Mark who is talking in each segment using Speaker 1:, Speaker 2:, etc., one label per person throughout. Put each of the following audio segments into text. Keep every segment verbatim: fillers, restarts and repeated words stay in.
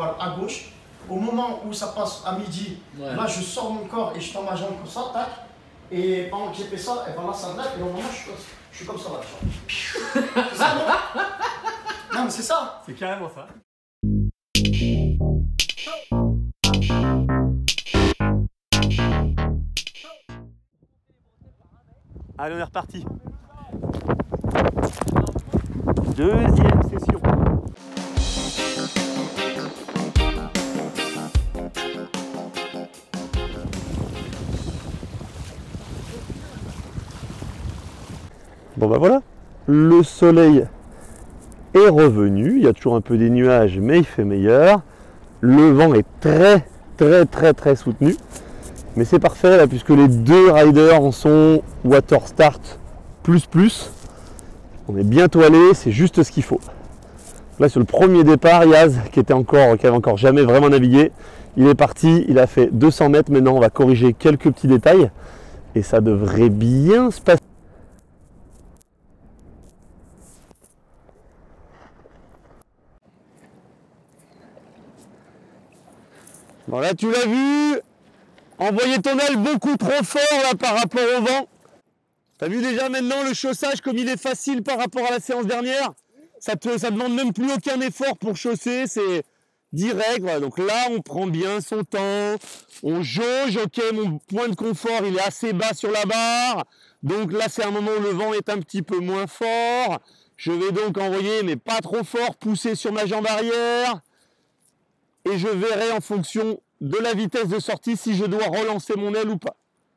Speaker 1: voile à gauche. Au moment où ça passe à midi, ouais. Là je sors mon corps et je tends ma jambe comme ça, tac. Et pendant que j'ai fait ça, et ben là ça lève et au moment je suis, je suis comme ça là. C'est ça non? Non mais c'est ça.
Speaker 2: C'est carrément ça. Allez, on est reparti. Deuxième session. Bon bah voilà, le soleil est revenu, il y a toujours un peu des nuages mais il fait meilleur. Le vent est très très très très soutenu. Mais c'est parfait là puisque les deux riders en sont water start plus plus. On est bien toilé, c'est juste ce qu'il faut. Là sur le premier départ, Yaz qui était encore, qui avait encore jamais vraiment navigué, il est parti, il a fait deux cents mètres. Maintenant on va corriger quelques petits détails et ça devrait bien se passer. Bon là tu l'as vu, envoyer ton aile beaucoup trop fort là par rapport au vent. T'as vu déjà maintenant le chaussage comme il est facile par rapport à la séance dernière. Ça te, ça demande même plus aucun effort pour chausser, c'est direct. Voilà. Donc là on prend bien son temps, on jauge, ok mon point de confort il est assez bas sur la barre. Donc là c'est un moment où le vent est un petit peu moins fort. Je vais donc envoyer mais pas trop fort, pousser sur ma jambe arrière. Et je verrai en fonction de la vitesse de sortie si je dois relancer mon aile ou pas.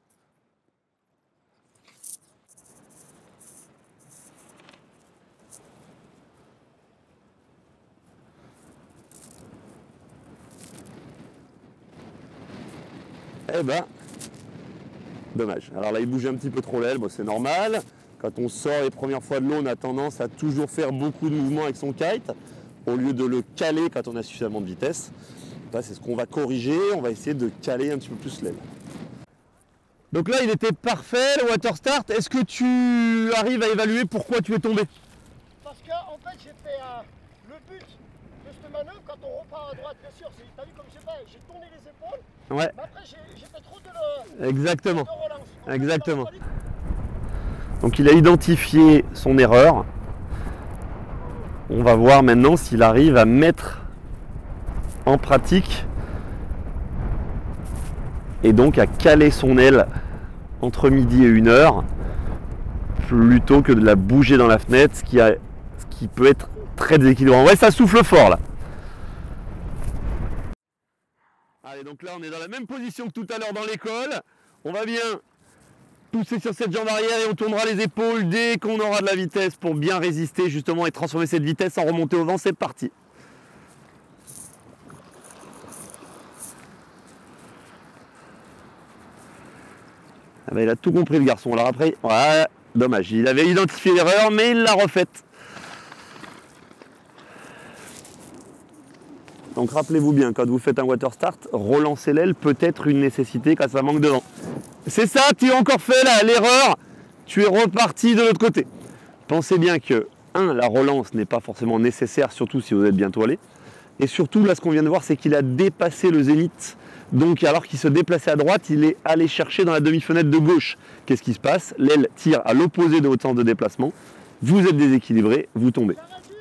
Speaker 2: Eh ben, dommage. Alors là, il bouge un petit peu trop l'aile, bon, c'est normal. Quand on sort les premières fois de l'eau, on a tendance à toujours faire beaucoup de mouvements avec son kite, au lieu de le caler quand on a suffisamment de vitesse. Là, c'est ce qu'on va corriger, on va essayer de caler un petit peu plus l'aile. Donc là, il était parfait, le water start. Est-ce que tu arrives à évaluer pourquoi tu es tombé?
Speaker 1: Parce que en fait, j'ai fait euh, le but de cette manœuvre, quand on repart à droite, bien sûr, t'as vu comme j'ai fait, j'ai tourné les épaules,
Speaker 2: ouais.
Speaker 1: Mais après j'ai fait trop de, le,
Speaker 2: Exactement.
Speaker 1: de relance. Donc,
Speaker 2: exactement. Donc il a identifié son erreur. On va voir maintenant s'il arrive à mettre en pratique et donc à caler son aile entre midi et une heure plutôt que de la bouger dans la fenêtre, ce qui, a, ce qui peut être très déséquilibrant. Ouais, ça souffle fort là. Allez, donc là on est dans la même position que tout à l'heure dans l'école. On va bien pousser sur cette jambe arrière et on tournera les épaules dès qu'on aura de la vitesse pour bien résister justement et transformer cette vitesse en remontée au vent. C'est parti. Ah ben, il a tout compris le garçon. Alors après, ouais, dommage, il avait identifié l'erreur mais il l'a refaite. Donc rappelez-vous bien, quand vous faites un water start, relancer l'aile peut être une nécessité quand ça manque de vent. C'est ça, tu as encore fait là l'erreur, tu es reparti de l'autre côté. Pensez bien que, un, la relance n'est pas forcément nécessaire, surtout si vous êtes bien toilé. Et surtout, là, ce qu'on vient de voir, c'est qu'il a dépassé le zénith. Donc, alors qu'il se déplaçait à droite, il est allé chercher dans la demi-fenêtre de gauche. Qu'est-ce qui se passe? L'aile tire à l'opposé de votre sens de déplacement. Vous êtes déséquilibré, vous tombez.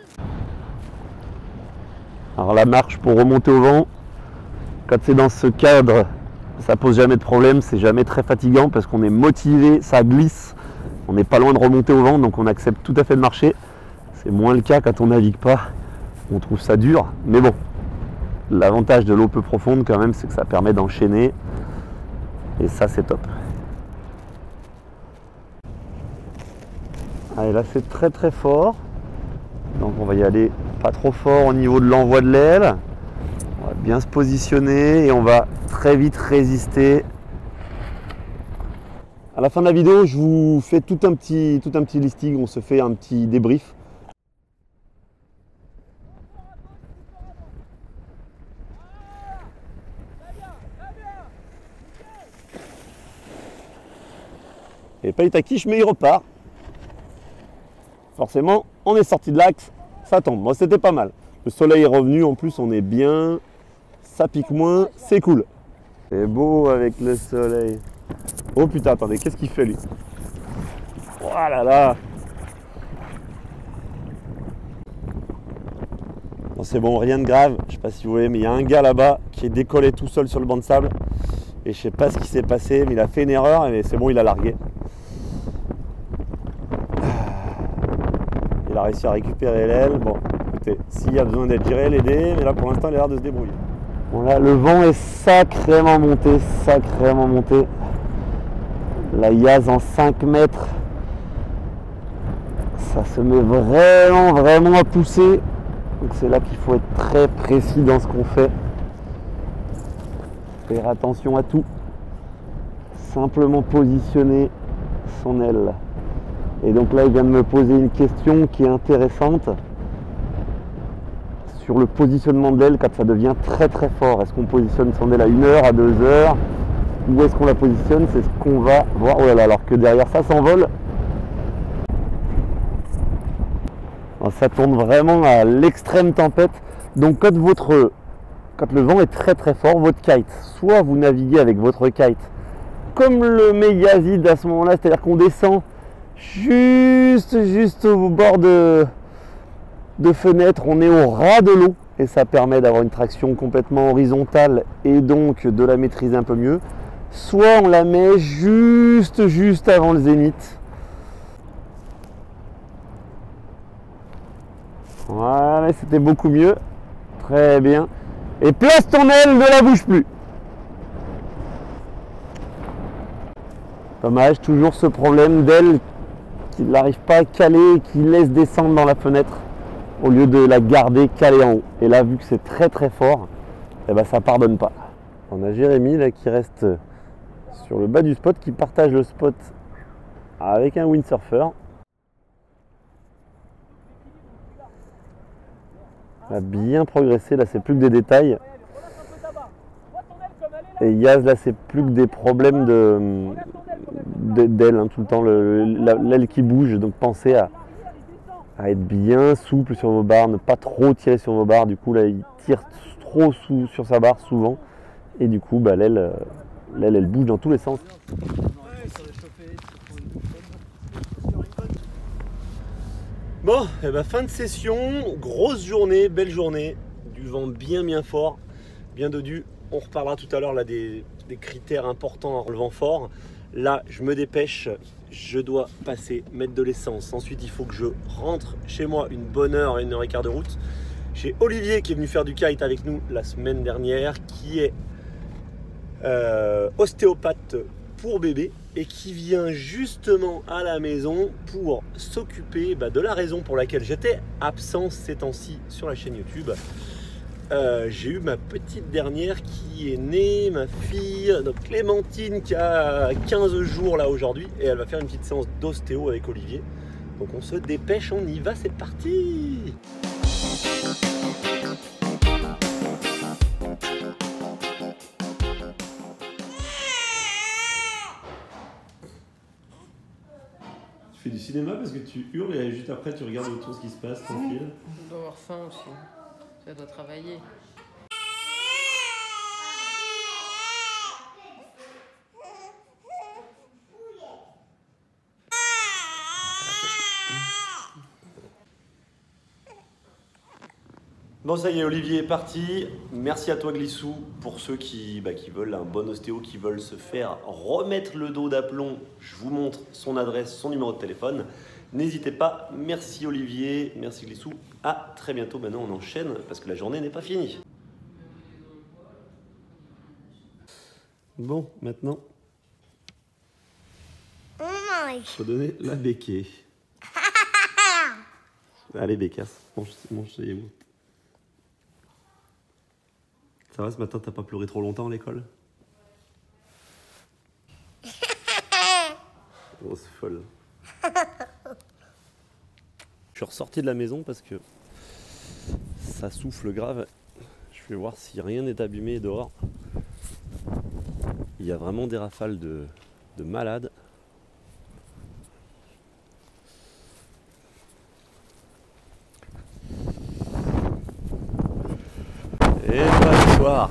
Speaker 2: Alors la marche pour remonter au vent, quand c'est dans ce cadre, ça pose jamais de problème, c'est jamais très fatigant parce qu'on est motivé, ça glisse, on n'est pas loin de remonter au vent, donc on accepte tout à fait de marcher. C'est moins le cas quand on navigue pas, on trouve ça dur, mais bon, l'avantage de l'eau peu profonde quand même, c'est que ça permet d'enchaîner, et ça c'est top. Allez, là c'est très très fort, donc on va y aller pas trop fort au niveau de l'envoi de l'aile. On va bien se positionner et on va très vite résister. À la fin de la vidéo, je vous fais tout un petit, tout un petit listing, on se fait un petit débrief. Et pas ta quiche, mais il repart. Forcément, on est sorti de l'axe, ça tombe. Moi, c'était pas mal. Le soleil est revenu, en plus, on est bien ça pique moins, c'est cool. C'est beau avec le soleil. Oh putain, attendez, qu'est-ce qu'il fait lui? Oh là là. Bon, c'est bon, rien de grave, je sais pas si vous voyez, mais il y a un gars là-bas qui est décollé tout seul sur le banc de sable. Et je sais pas ce qui s'est passé, mais il a fait une erreur, mais c'est bon, il a largué. Il a réussi à récupérer l'aile. Bon, écoutez, s'il y a besoin d'être géré, l'aider, mais là pour l'instant il a l'air de se débrouiller. Bon là, le vent est sacrément monté, sacrément monté. La Yaz en cinq mètres. Ça se met vraiment, vraiment à pousser. Donc c'est là qu'il faut être très précis dans ce qu'on fait. Faire attention à tout. Simplement positionner son aile. Et donc là, il vient de me poser une question qui est intéressante sur le positionnement de l'aile quand ça devient très très fort. Est-ce qu'on positionne son aile à une heure, à deux heures? Où est-ce qu'on la positionne? C'est ce qu'on va voir. Oh là là, alors que derrière ça s'envole. Ça tourne vraiment à l'extrême tempête. Donc quand, votre, quand le vent est très très fort, votre kite, soit vous naviguez avec votre kite comme le Mégazid à ce moment-là, c'est-à-dire qu'on descend juste, juste au bord de, de fenêtre, on est au ras de l'eau et ça permet d'avoir une traction complètement horizontale et donc de la maîtriser un peu mieux. Soit on la met juste, juste avant le zénith. Voilà, c'était beaucoup mieux. Très bien. Et place ton aile, ne la bouge plus. Dommage, toujours ce problème d'aile qui n'arrive pas à caler et qui laisse descendre dans la fenêtre au lieu de la garder calée en haut. Et là, vu que c'est très très fort, eh ben, ça pardonne pas. On a Jérémy là qui reste sur le bas du spot, qui partage le spot avec un windsurfer. On a bien progressé, là c'est plus que des détails. Et Yaz, là c'est plus que des problèmes de d'aile, hein, tout le temps, l'aile qui bouge. Donc pensez à, à être bien souple sur vos barres, ne pas trop tirer sur vos barres. Du coup là il tire trop sous, sur sa barre souvent. Et du coup bah, l'aile l'aile elle bouge dans tous les sens. Bon, et ben fin de session, grosse journée, belle journée, du vent bien bien fort, bien dodu. On reparlera tout à l'heure là des, des critères importants en le vent fort. Là, je me dépêche, je dois passer, mettre de l'essence. Ensuite, il faut que je rentre chez moi une bonne heure, une heure et quart de route. Chez Olivier qui est venu faire du kite avec nous la semaine dernière, qui est euh, ostéopathe pour bébé et qui vient justement à la maison pour s'occuper bah, de la raison pour laquelle j'étais absent ces temps-ci sur la chaîne YouTube. Euh, j'ai eu ma petite dernière qui est née, ma fille, donc Clémentine, qui a quinze jours là aujourd'hui, et elle va faire une petite séance d'ostéo avec Olivier. Donc on se dépêche, on y va, c'est parti! Tu fais du cinéma parce que tu hurles et juste après tu regardes autour ce qui se passe, tranquille.
Speaker 3: On doit avoir faim aussi. Ça doit travailler.
Speaker 2: Bon, ça y est, Olivier est parti. Merci à toi, Glissou, pour ceux qui, bah, qui veulent un bon ostéo, qui veulent se faire remettre le dos d'aplomb. Je vous montre son adresse, son numéro de téléphone. N'hésitez pas. Merci, Olivier. Merci, Glissou. À très bientôt. Maintenant, on enchaîne parce que la journée n'est pas finie. Bon, maintenant, il faut donner la béquée. Allez, bécasse. Mange, mange, vous. Ça va, ce matin, t'as pas pleuré trop longtemps à l'école? Oh, c'est folle. Je suis ressorti de la maison parce que ça souffle grave. Je vais voir si rien n'est abîmé dehors. Il y a vraiment des rafales de, de malades. Et bonsoir.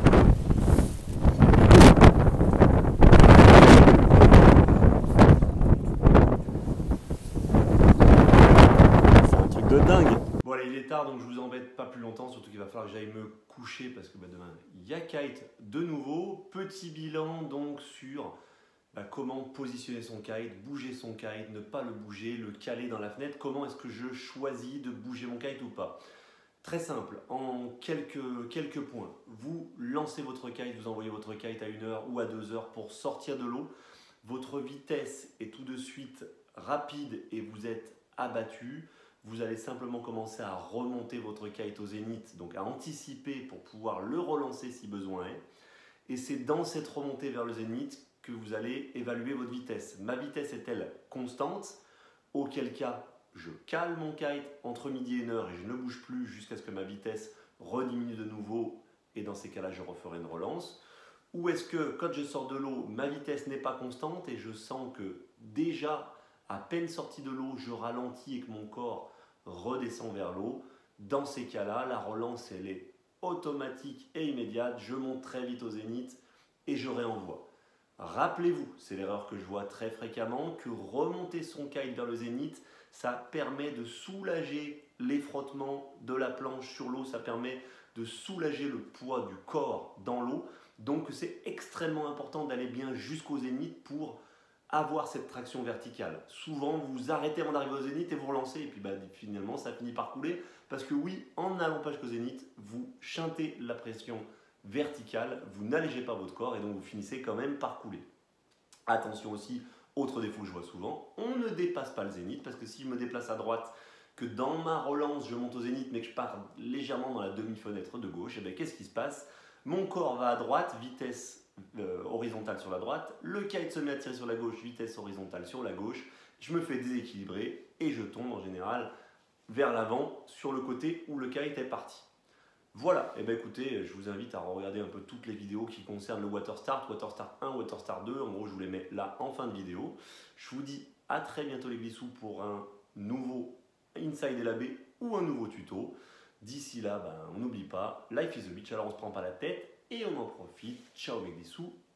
Speaker 2: C'est un truc de dingue. Bon allez, il est tard donc je vous embête pas plus longtemps, surtout qu'il va falloir que j'aille me coucher parce que bah, demain il y a kite de nouveau. Petit bilan donc sur bah, comment positionner son kite, bouger son kite, ne pas le bouger, le caler dans la fenêtre. Comment est-ce que je choisis de bouger mon kite ou pas? Très simple, en quelques, quelques points. Vous lancez votre kite, vous envoyez votre kite à une heure ou à deux heures pour sortir de l'eau. Votre vitesse est tout de suite rapide et vous êtes abattu. Vous allez simplement commencer à remonter votre kite au zénith, donc à anticiper pour pouvoir le relancer si besoin est. Et c'est dans cette remontée vers le zénith que vous allez évaluer votre vitesse. Ma vitesse est-elle constante? Auquel cas, je cale mon kite entre midi et une heure et je ne bouge plus jusqu'à ce que ma vitesse rediminue de nouveau et dans ces cas-là, je referai une relance. Ou est-ce que quand je sors de l'eau, ma vitesse n'est pas constante et je sens que déjà, à peine sorti de l'eau, je ralentis et que mon corps redescend vers l'eau. Dans ces cas-là, la relance, elle est automatique et immédiate. Je monte très vite au zénith et je réenvoie. Rappelez-vous, c'est l'erreur que je vois très fréquemment, que remonter son kite vers le zénith, ça permet de soulager les frottements de la planche sur l'eau, ça permet de soulager le poids du corps dans l'eau. Donc c'est extrêmement important d'aller bien jusqu'au zénith pour avoir cette traction verticale. Souvent vous vous arrêtez avant d'arriver au zénith et vous relancez et puis bah, finalement ça finit par couler parce que oui, en n'allant pas jusqu'au zénith, vous chantez la pression verticale, vous n'allégez pas votre corps et donc vous finissez quand même par couler. Attention aussi, autre défaut que je vois souvent, on ne dépasse pas le zénith parce que si je me déplace à droite, que dans ma relance je monte au zénith mais que je pars légèrement dans la demi-fenêtre de gauche, et bien qu'est-ce qui se passe? Mon corps va à droite, vitesse euh, horizontale sur la droite, le kite se met à tirer sur la gauche, vitesse horizontale sur la gauche, je me fais déséquilibrer et je tombe en général vers l'avant sur le côté où le kite est parti. Voilà, et bien écoutez, je vous invite à regarder un peu toutes les vidéos qui concernent le Water Start, Water Start un, Water Start deux, en gros je vous les mets là en fin de vidéo. Je vous dis à très bientôt les glissous pour un nouveau Inside L A B ou un nouveau tuto. D'ici là, ben, on n'oublie pas, life is a beach, alors on ne se prend pas la tête et on en profite. Ciao mes glissous.